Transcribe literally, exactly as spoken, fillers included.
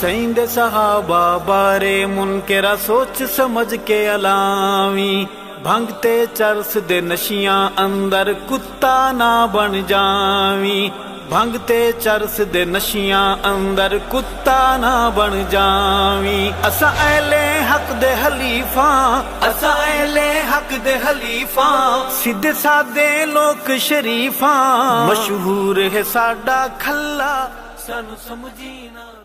हुसैन दे सहाबा बारे मुनकरा सोच समझ के अलावी। भंगते चरस दे नशियां अंदर कुत्ता ना बन जावी। भंगते चरस दे नशियां अंदर कुत्ता ना बन जावी। असा अहले हक दे हलीफा, असा अहले हक दे हलीफा, सीधे सादे लोक शरीफा। मशहूर है साडा खल्ला, सानू समझी ना।